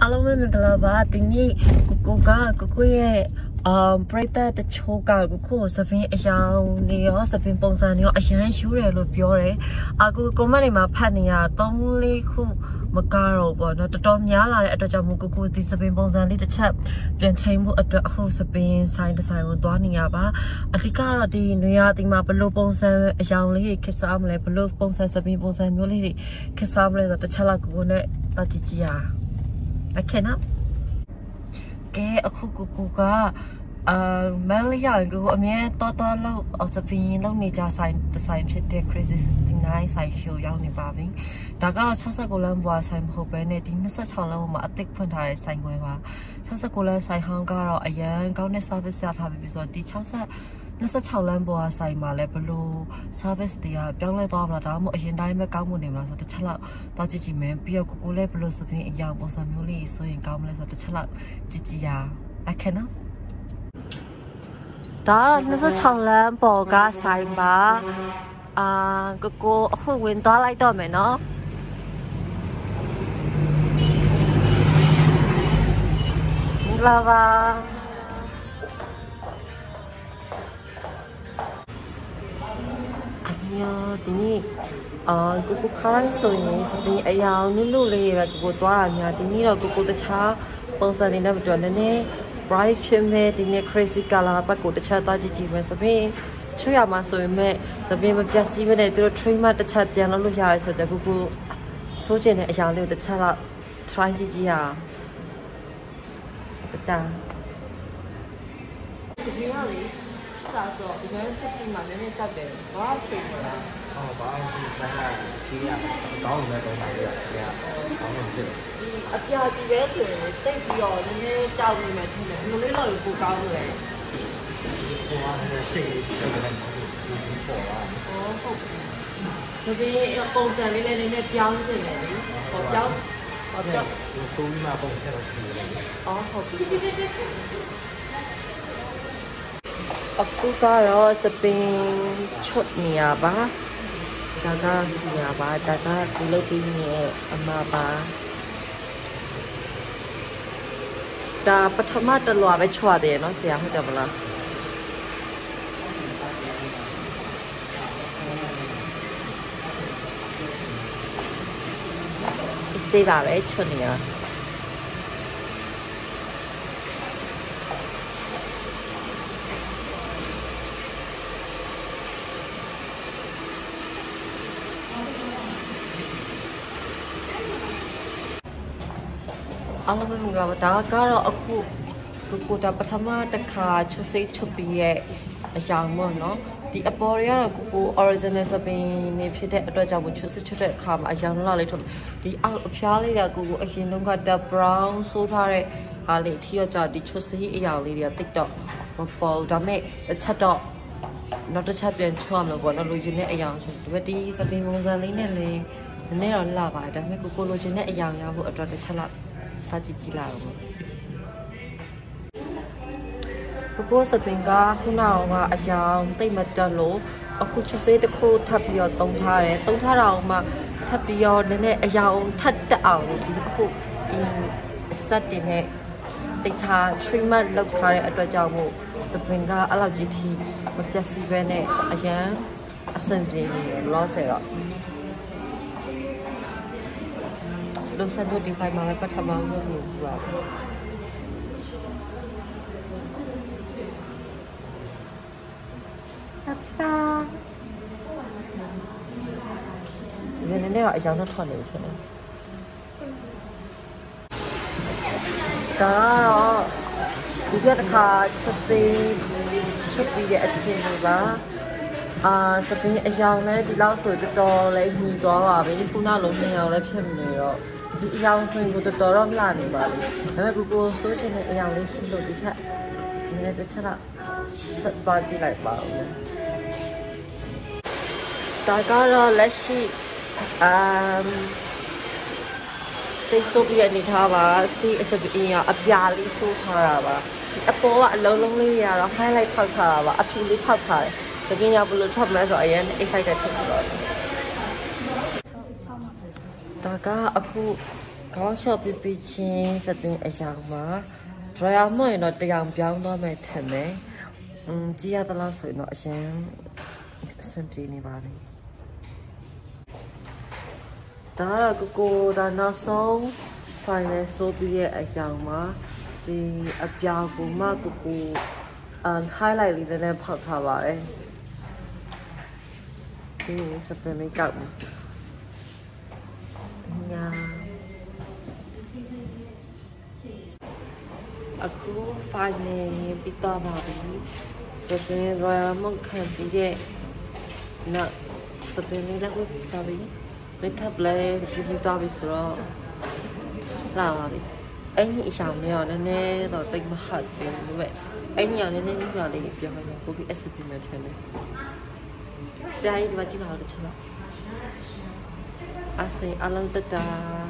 အားလုံးပဲမင်္ဂလာပါဒီနေ့ကိုရဲ့ပရိသတ်တချို့ကကိုစပင်းအယောင်နေရောစပင်းပုံစံနေရောအရန်ယူတယ်လို့ပြောတယ်ကိုမန့်တွေမှာဖတ်နေရ3-4ခုမကတော့ပေါ့နော်တော်တော်များလာတဲ့အတွက်ကြောင့်မို့ကိုဒီစပင်းပုံစံလေးတစ်ချက်ပြန်ချိန်ဖို့အတွက်အခုစပင်းဆိုင်ဒီဇိုင်းကိုသွားနေရပါအဓိကတော့ဒီနွေရာသီမှာဘလို့ပုံစံအယောင်လေးခစ်စားမလဲဘလို့ပုံစံစပင်းပုံစံမျိုးလေးတွေခစ်စားမလဲဆိုတစ်ချက်လောက်ကိုနဲ့တကြည့်ကြည့်ရOkay ကဲအခုကိုကမန်လေးရကိုအမြဲတော်လို့စပင်းလုံးနေကြဆိုင်ဒီဇိုင်းဖြစ်တဲ့ Crazy 69 ဆိုင် show ရောက်နေပါပြီဒါကတော့69လမ်းပေါ်ဆိုင်မဟုတ်ဘဲနဲ့ဒီ26လမ်းပေါ်မှာအသစ်ဖွင့်ထားတဲ့ဆိုင်ခွဲပါ69လမ်းဆိုင်ဟောင်းကတော့အရန်ကောင်းတဲ့ service ရထားပြီဆိုတော့ဒီ26လမ်းပေါ်ဆိုင်မှာလည်းဘလို့ service တွေကပြောင်းလဲသွားမလားဒါမှမဟုတ်အရင်တိုင်းပဲကောင်းမွန်နေမလားဆိုတော့တစ်ချက်လောက်တော့ကြည့်မယ်ပြီးတော့ကိုလည်းဘလို့စပင်းအယောင်ပုံစံမျိုးလေးဆိုရင်ကောင်းမလဲဆိုတော့တစ်ချက်လောက်ကြည့်ရအခက်နော်ဒါ26လမ်းပေါ်ကဆိုင်ပါကိုအခုဝင်သွားလိုက်တော့မယ်နော်လာပါဒီနေ့ကိုခိုင်းဆိုရင်စပင်းအယောင်နုလေးပဲကိုသွားတာများဒီနေ့တော့ကိုတခြားပုံစံတွေနဲ့မတူနည်းနည်း bright ဖြစ်မဲ့ဒီနေ့ crazy color ဘက်ကိုတခြားသွားကြည့်မယ်စပင်းချွေရမှာဆိုရင်မဲ့စပင်းမပြတ်စီးမနဲ့သူတို့ train မှတစ်ချက်ပြန်လုပ်လို့ရရဲဆိုတော့ကိုစိုးကျင်တဲ့အယောင်လေးကိုတစ်ချက်လောက် try ကြည့်ရအောင်တာဒီနေ့လေဒါဆိုအရင်တက်စီမှာနည်းနည်းကြောက်တယ်ဘာဖြစ်လဲဘာဖြစ်လဲဒီကကောင်းတယ်တော့ပါလေဒီကကောင်းလို့ဖြစ်တယ်ဒီအပြာကြီးပဲဆိုရင်တိတ်ပြီးတော့နည်းနည်းကြောက်နေမှထင်တယ်အမလေးတော့ကိုကောင်းတယ်ဟိုကရှိတယ်တယ်ပေါ်လာဟုတ်ပြီဒီပုံစံလေးနဲ့နည်းနည်းပြောင်းနေတယ်လေဟောပြောင်းဟုတ်တယ်သုံးမှာပုံစံတော့ရှိတယ်ဟုတ်ပြီအခုကတော့စပင်းချွတ်နေရပါဒါကစီရပါဒါကဒီလိုပြီးနေအမပါဒါပထမတလွားပဲချွတ်တယ်နော်ဆရာဟုတ်တယ်မလားစေးပါပဲချွတ်နေရအားလုံးပဲမင်္ဂလာပါဒါကတော့အခုကိုတာပထမတစ်ခါချွတ်စိတ်ချွတ်ပြီးရဲ့အကြောင်းပေါ့နော်ဒီအပေါ်တွေကတော့ကို original စပင်းနေဖြစ်တဲ့အတွက်ကြောင့်ချွတ်စိတ်ချွတ်တဲ့အခါမှာအယောင်လောက်လေးထုတ်ဒီအောက်အဖျားလေးကကိုအရင်တုန်းက dark brown ဆိုးထားတဲ့အားလေးထီတော့ကြဒီချွတ်စိတ်အယောင်လေးတွေကတိတ်တော့ပေါ်ဒါမဲ့တစ်ချက်တော့နောက်တစ်ချက်ပြန်ချွတ်မှာပေါ့နော်လိုချင်တဲ့အယောင်ဆိုဒီစပင်းပုံစံလေးနဲ့လေနည်းနည်းတော့လှပါတယ်ဒါပေမဲ့ကိုလိုချင်တဲ့အယောင်ရဖို့အတွက်တစ်ချက်လောက်ကြည့်လာတော့ကိုစပင်ကခုနကအယောင်တိတ်မတက်လို့အခုချစေးတစ်ခုထပ်ပြီးတော့တုံးထားတယ်တုံးထားတာအောင်မှထပ်ပြီးတော့နည်းနည်းအယောင်ထပ်တက်အောင်လို့ဒီအခုဒီစက်တင်နဲ့တိတ်ထား treatment လုပ်ထားတဲ့အတွက်ကြောင့်မို့စပင်ကအဲ့လောက်ကြီးထိမပြတ်စီပဲနဲ့အရန်အဆင်ပြေနေလို့ဆိုတော့လို့ဆက်လို့ဒီဇိုင်းမှာပဲပထမဆုံးမြင်ပြပါစပင်းနဲ့တော့အယောင်နဲ့ထွက်နေတယ်ဒါကတော့ဒီတစ်ခါချက်စေးချက်ပြီးတဲ့အချင်းတွေပါစပင်းအယောင်နဲ့ဒီလောက်ဆိုတော်လေးညီသွားပါပြီခုနလုံး2ယောက်လည်းဖြစ်နေတော့ဒီအယောင်ဆိုရင်ကိုတော်တော့မလာနေပါဘူးဒါပေမဲ့ကိုစိုးချင်တဲ့အယောင်လေးရှိလို့ဒီချက်နည်းနည်းတစ်ချက်တော့ဆက်ပါကြည့်လိုက်ပါဦးဒါကတော့လက်ရှိစိတ်ဆိုးပြီးအနေထားပါစီအစပင်းရအပြာလေးဆိုးထားတာပါအပေါ်ကအလုံးလုံးလေးရတော့ highlight ဖောက်ထားတာပါအဖြူလေးဖောက်ထားတယ်တကယ်ရဘလို့ထပ်မလဲဆိုအရင် excited ဖြစ်သွားတယ်ဒါကအခု高小比比ချင်းစပင်းအရာမှာဒရယာမွန်တော့တရားပြောင်းတော့မယ်ထင်တယ်ကြည့်ရတဲ့လောက်ဆိုရင်တော့အရင်အဆင်ပြေနေပါပြီဒါကကိုဒါနောက်ဆုံး final ဆိုပြီးရဲ့အရာမှာဒီအပြောင်ကိုမှကို highlight လေးနဲ့ဖောက်ထားပါတယ်ဒီစပင်းလေးကောက်ညာအခု final ပြီးတော့ပါပြီစပင်း Royal Monk ခံပြီးတဲ့နောက်စပင်းလေးလည်းပြီးတော့ပြီ makeup လည်းပြီးတော့ပြီဆိုတော့လာပါပြီအဲ့ဒီအဆောင်မျိုးနည်းနည်းတော့တိတ်မဟတ်ဘူးဒါပေမဲ့အဲ့ဒီအောင်နည်းနည်းပြလေးပြောမယ်ကိုကြီး SP မှာထင်တယ်ဆရာကြီးဒီမှာကြည့်ပါဦးတစ်ချက်လောက်အစင်အလုံးတက်တာ